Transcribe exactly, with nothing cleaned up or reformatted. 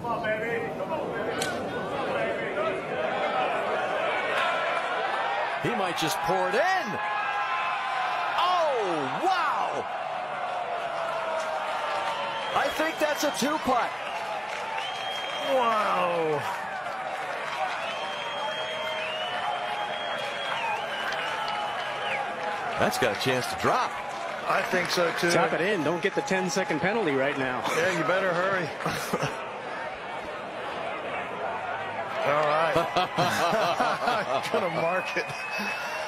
He might just pour it in. Oh, wow. I think that's a two putt. Wow. That's got a chance to drop. I think so too. Tap it in. Don't get the ten second penalty right now. Yeah, you better hurry. All right. I'm gonna mark it.